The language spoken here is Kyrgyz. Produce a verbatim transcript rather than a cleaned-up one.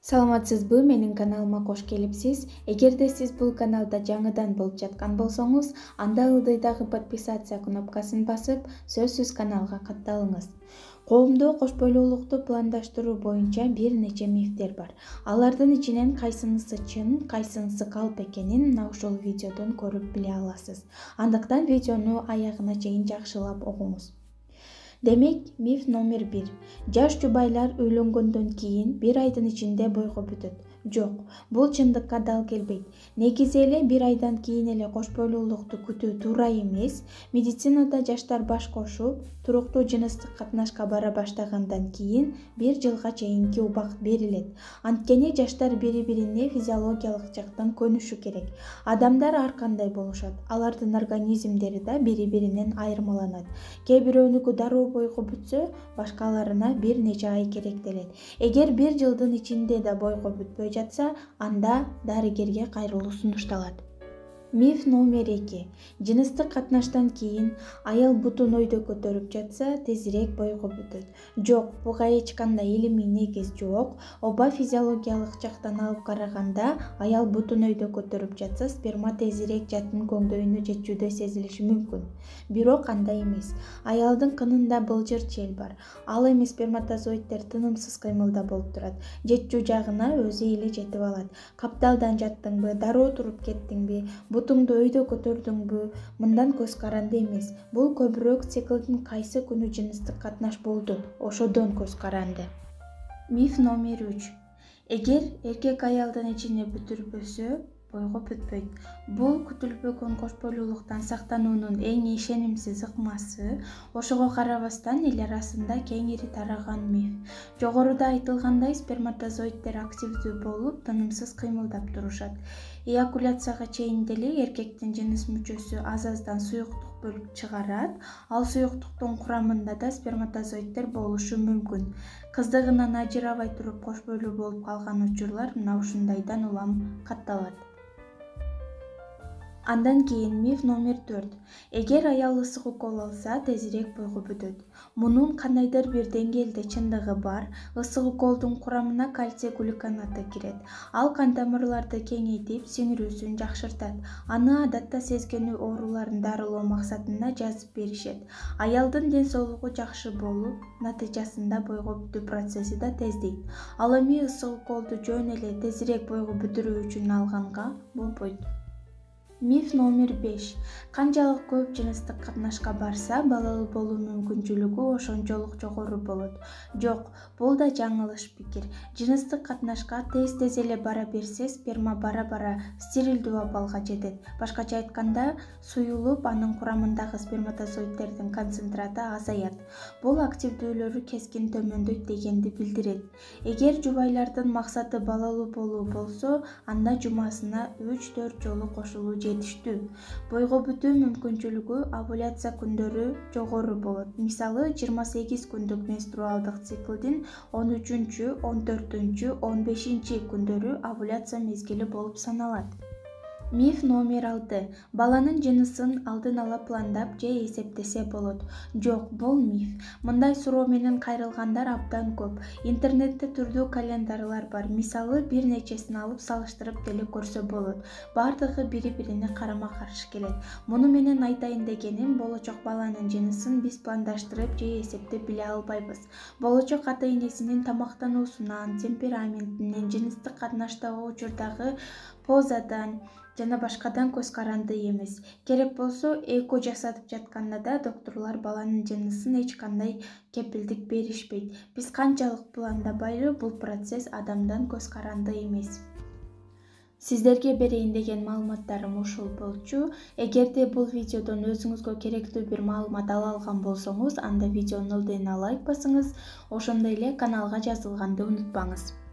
Саламатсызбы, менин каналыма кош келипсиз. Эгерде сиз бул каналда жаңыдан болуп жаткан болсоңуз, анда ылдыйдагы подписация кнопкасын басып, сөзсүз каналга катталыңыз. Коомдо кош бойлуулукту пландаштыруу боюнча бир нече мифтер бар. Алардын ичинен кайсынысы чын, кайсынысы калп экенин мына ушул видеодон көрүп биле аласыз. Андыктан видеону аягына чейин жакшылап окуңуз. Демек, миф номер бир. Жаш жубайлар үйлөнгөндөн кийин бир айдын ичинде бойго бүтөт. Жок, бул чындыкка дал келбейт. Негизи эле бир айдан кийин эле кош бойлуулукту күтүү туура эмес. Медицинада жаштар баш кошуп, туруктуу жыныстык катнашка бара баштагандан кийин бир жылга чейинки убакыт берилет. Анткени жаштар бири-бирине физиологиялык жактан көнүшү керек. Адамдар ар кандай болушат. Алардын организмдери да бири-биринен айырмаланат. Кээ бирөөнүкү дароо бойго бүтсө, башкаларына бир нече ай керектелет. Эгер бир жылдын ичинде да бойго бүтпөй жатса, анда дарыгерге кайрылуу сунушталат. Миф номер эки. Жыныстык катнаштан кийин аял бутун өйдө көтөрүп жатса, тезирээк бойго бүтөт. Жок, буга эч кандай илимий негиз жок. Оба физиологиялык жактан алып караганда, аял бутун өйдө көтөрүп жатса, сперма тезирээк жатын көңдөйүнө жетүүдөй сезилиши мүмкүн. Бирок андай эмес. Аялдын кынында былжыр чел бар. Ал эми сперматозоиддер тынымсыз кыймылда болуп турат. Жетчүү жагына өзү эле жетип алат. Капталдан жаттыңбы, дароо туруп кеттиңби, бутуңду өйдө көтөрдүңбү, мындан көз каранды эмес. Бул көбүрөөк циклдин кайсы күнү жыныстык катнаш болду, ошодон көз каранды. Миф номер үч. Эгер эркек аялдын ичине бүтүрбөсө, бойго бүтпөйт. Бул күтүлбөгөн кош бойлуулуктан сактануунун эң ишенимсиз ыкмасы, ошого карабастан эл арасында кеңири тараган миф. Жогоруда айтылгандай, сперматозоиддер активдүү болуп, тынымсыз кыймылдап турушат. Эякуляцияга чейин деле эркектин жыныс мүчөсү аз-аздан суюктук бөлүп чыгарат. Ал суюктуктун курамында да сперматозоиддер болушу мүмкүн. Кыздыгынан ажырабай туруп кош бойлуу болуп калган учурлар мына ушундайдан улам катталат. Андан кийин миф номер төрт. Эгер аял ысык укол алса, тезирээк бойго бүтөт. Мунун кандайдыр бир деңгээлде чындыгы бар. Ысык уколдун курамына кальций глюконаты кирет. Ал кан тамырларды кеңейтип, сиңирүүсүн жакшыртат. Аны адатта сезгенүү ооруларын дарылоо максатында жазып беришет. Аялдын ден соолугу жакшы болуп, натыйжасында бойго бүтүү процесси да тездейт. Ал эми ысык уколду жөн эле тезирээк бойго бүтүрүү үчүн алганга болбойт. Миф номер беш. Канчалык көп жыныстык катнашка барса, балалуу болуу мүмкүнчүлүгү ошончолук жогору болот. Жок, бул да жаңылыш пикир. Жыныстык катнашка тез-тез эле бара берсе, сперма бара-бара стерилдүү абалга жетет. Башкача айтканда, суюлуп, анын курамындагы сперматозоиддердин концентраты азаят. Бул активдүүлөрү кескин төмөндөйт дегенди билдирет. Эгер жубайлардын максаты балалуу болуу болсо, анда жумасына үч-төрт жолу кошулуу жетиштүү. Бойго бүтүү мүмкүнчүлүгү овуляция күндөрү жогору болот. Мисалы, жыйырма сегиз күндүк менструалдык циклдин он үчүнчү, он төртүнчү, он бешинчи күндөрү овуляция мезгили болуп саналат. Миф номер алты. Баланын жынысын алдын ала пландап же эсептесе болот. Жок, бул миф. Мындай суроо менен кайрылгандар абдан көп. Интернетте түрдүү календарлар бар. Мисалы, бир нечесин алып салыштырып деле көрсө болот. Бардыгы бири-бирине карама-каршы келет. Муну менен айтайын дегеним, болочок баланын жынысын биз пландаштырып же эсептеп биле албайбыз. Болочок ата-энесинин тамактануусунан, темпераментинен, жыныстык катнаштагы учурдагы позадан жана башкадан көз каранды эмес. Керек болсо, эко жасатып жатканда да докторлор баланын жынысын эч кандай кепилдик беришпейт. Биз канчалык пландабайлы, бул процесс адамдан көз каранды эмес. Сиздерге берейин деген маалыматтарым ушул болчу. Эгерде бул видеодон өзүңүзгө керектүү бир маалымат ала алган болсоңуз, анда видеонун ылдыйына лайк басыңыз, ошондой эле каналга жазылганды унутпаңыз.